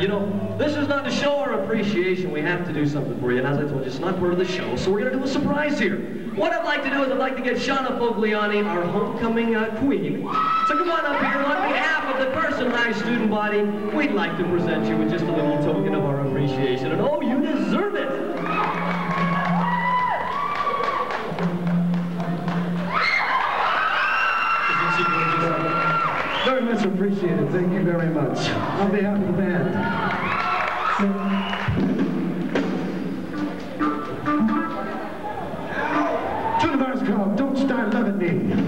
know, this is not to show our appreciation. We have to do something for you. And as I told you, it's not part of the show, so we're going to do a surprise here. What I'd like to do is I'd like to get Shauna Fogliani, our homecoming queen, to come on up here on behalf of the personalized student body. We'd like to present you with just a little token of our appreciation. And oh, you deserve it. Very much appreciated. Thank you very much. On behalf of the band. To the bars club, don't start loving me.